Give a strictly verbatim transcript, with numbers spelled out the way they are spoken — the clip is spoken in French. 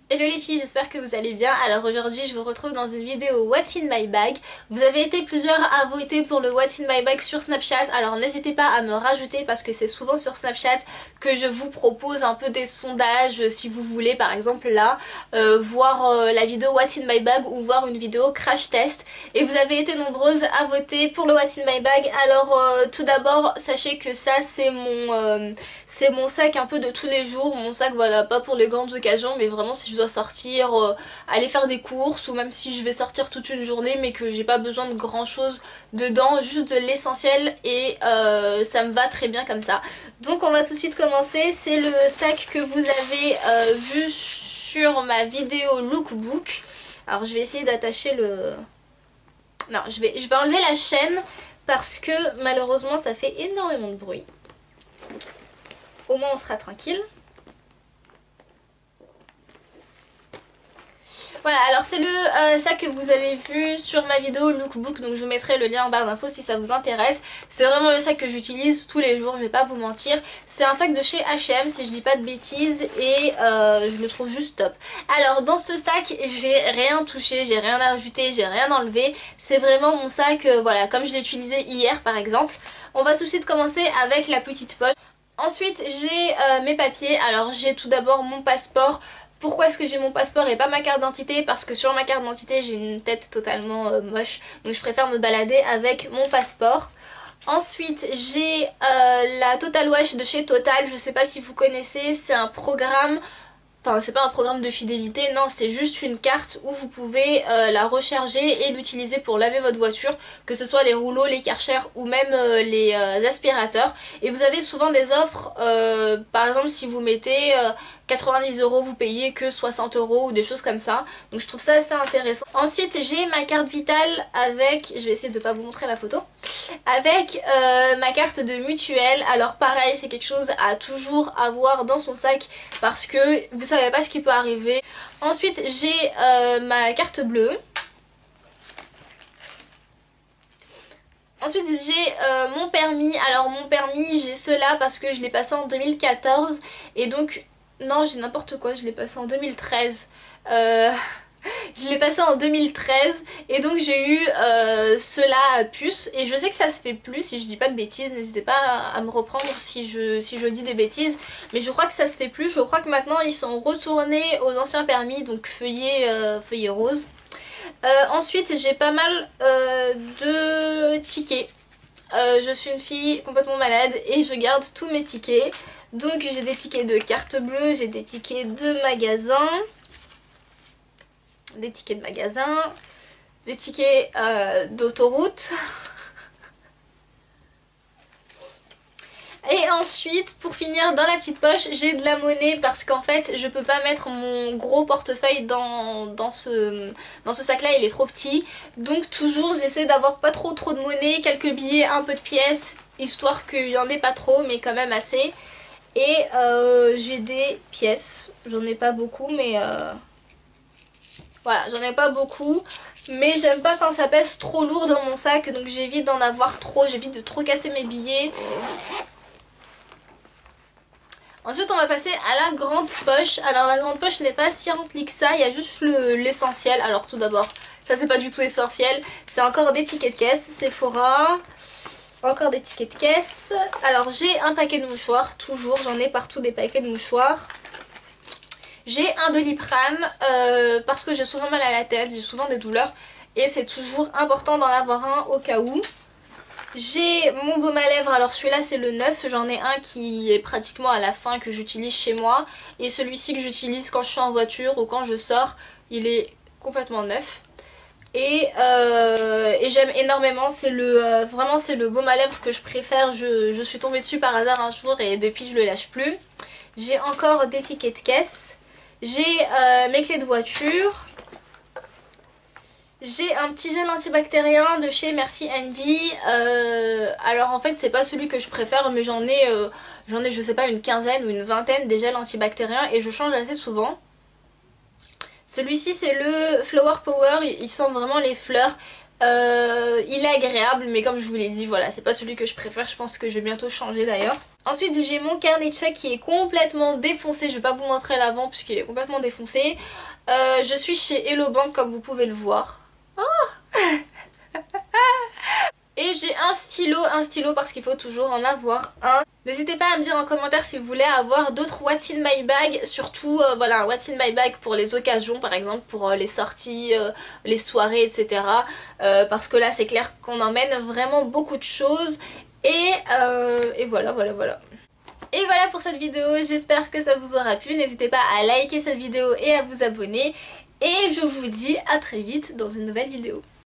Hello les filles, j'espère que vous allez bien. Alors aujourd'hui je vous retrouve dans une vidéo What's in my bag. Vous avez été plusieurs à voter pour le What's in my bag sur Snapchat, alors n'hésitez pas à me rajouter parce que c'est souvent sur Snapchat que je vous propose un peu des sondages si vous voulez, par exemple là euh, voir euh, la vidéo What's in my bag ou voir une vidéo crash test. Et vous avez été nombreuses à voter pour le What's in my bag. Alors euh, tout d'abord sachez que ça c'est mon, euh, c'est mon sac un peu de tous les jours, mon sac voilà, pas pour les grandes occasions mais vraiment si je dois sortir, euh, aller faire des courses ou même si je vais sortir toute une journée mais que j'ai pas besoin de grand chose dedans, juste de l'essentiel et euh, ça me va très bien comme ça. Donc on va tout de suite commencer, c'est le sac que vous avez euh, vu sur ma vidéo lookbook. Alors je vais essayer d'attacher le... Non, je vais, je vais enlever la chaîne parce que malheureusement ça fait énormément de bruit. Au moins on sera tranquille. Voilà, alors c'est le euh, sac que vous avez vu sur ma vidéo lookbook, donc je vous mettrai le lien en barre d'infos si ça vous intéresse. C'est vraiment le sac que j'utilise tous les jours, je vais pas vous mentir. C'est un sac de chez H et M si je dis pas de bêtises et euh, je le trouve juste top. Alors dans ce sac j'ai rien touché, j'ai rien ajouté, j'ai rien enlevé. C'est vraiment mon sac, euh, voilà, comme je l'ai utilisé hier par exemple. On va tout de suite commencer avec la petite poche. Ensuite j'ai euh, mes papiers, alors j'ai tout d'abord mon passeport. Pourquoi est-ce que j'ai mon passeport et pas ma carte d'identité? Parce que sur ma carte d'identité j'ai une tête totalement euh, moche, donc je préfère me balader avec mon passeport. Ensuite j'ai euh, la Total Watch de chez Total, je sais pas si vous connaissez, c'est un programme... Enfin c'est pas un programme de fidélité, non c'est juste une carte où vous pouvez euh, la recharger et l'utiliser pour laver votre voiture, que ce soit les rouleaux, les Karcher ou même euh, les euh, aspirateurs. Et vous avez souvent des offres, euh, par exemple si vous mettez euh, quatre-vingt-dix euros vous payez que soixante euros ou des choses comme ça. Donc je trouve ça assez intéressant. Ensuite j'ai ma carte vitale avec, je vais essayer de ne pas vous montrer la photo, avec euh, ma carte de mutuelle. Alors pareil c'est quelque chose à toujours avoir dans son sac parce que vous savez pas ce qui peut arriver. Ensuite j'ai euh, ma carte bleue. Ensuite j'ai euh, mon permis. Alors mon permis j'ai cela parce que je l'ai passé en deux mille quatorze et donc... Non j'ai n'importe quoi, je l'ai passé en deux mille treize. Euh... Je l'ai passé en deux mille treize et donc j'ai eu euh, cela à puce et je sais que ça se fait plus si je dis pas de bêtises, n'hésitez pas à, à me reprendre si je, si je dis des bêtises, mais je crois que ça se fait plus, je crois que maintenant ils sont retournés aux anciens permis, donc feuillet, euh, feuillet rose. Euh, ensuite j'ai pas mal euh, de tickets, euh, je suis une fille complètement malade et je garde tous mes tickets, donc j'ai des tickets de carte bleue, j'ai des tickets de magasin, des tickets de magasin, des tickets euh, d'autoroute. Et ensuite, pour finir, dans la petite poche, j'ai de la monnaie parce qu'en fait, je peux pas mettre mon gros portefeuille dans, dans ce, dans ce sac-là, il est trop petit. Donc toujours, j'essaie d'avoir pas trop trop de monnaie, quelques billets, un peu de pièces, histoire qu'il y en ait pas trop, mais quand même assez. Et euh, j'ai des pièces, j'en ai pas beaucoup, mais... Euh... Voilà, j'en ai pas beaucoup, mais j'aime pas quand ça pèse trop lourd dans mon sac, donc j'évite d'en avoir trop, j'évite de trop casser mes billets. Ensuite on va passer à la grande poche. Alors la grande poche n'est pas si remplie que ça, il y a juste l'essentiel. Alors tout d'abord, ça c'est pas du tout essentiel, c'est encore des tickets de caisse, Sephora, encore des tickets de caisse. Alors j'ai un paquet de mouchoirs, toujours, j'en ai partout des paquets de mouchoirs. J'ai un Doliprane euh, parce que j'ai souvent mal à la tête, j'ai souvent des douleurs et c'est toujours important d'en avoir un au cas où. J'ai mon baume à lèvres, alors celui-là c'est le neuf, j'en ai un qui est pratiquement à la fin que j'utilise chez moi et celui-ci que j'utilise quand je suis en voiture ou quand je sors, il est complètement neuf. Et, euh, et j'aime énormément, c'est le euh, vraiment c'est le baume à lèvres que je préfère, je, je suis tombée dessus par hasard un jour et depuis je le lâche plus. J'ai encore des tickets de caisse. J'ai euh, mes clés de voiture. J'ai un petit gel antibactérien de chez Merci Handy. Euh, alors en fait c'est pas celui que je préfère mais j'en ai, euh, j'en ai je sais pas une quinzaine ou une vingtaine des gels antibactériens et je change assez souvent. Celui-ci c'est le Flower Power, il sent vraiment les fleurs. Euh, il est agréable, mais comme je vous l'ai dit, voilà, c'est pas celui que je préfère. Je pense que je vais bientôt changer d'ailleurs. Ensuite, j'ai mon carnet de chèques qui est complètement défoncé. Je vais pas vous montrer l'avant puisqu'il est complètement défoncé. Euh, je suis chez Hello Bank comme vous pouvez le voir. Oh Et j'ai un stylo, un stylo parce qu'il faut toujours en avoir un. N'hésitez pas à me dire en commentaire si vous voulez avoir d'autres What's in my bag. Surtout, euh, voilà, un What's in my bag pour les occasions, par exemple, pour euh, les sorties, euh, les soirées, et cetera. Euh, parce que là, c'est clair qu'on emmène vraiment beaucoup de choses. Et, euh, et voilà, voilà, voilà. Et voilà pour cette vidéo, j'espère que ça vous aura plu. N'hésitez pas à liker cette vidéo et à vous abonner. Et je vous dis à très vite dans une nouvelle vidéo.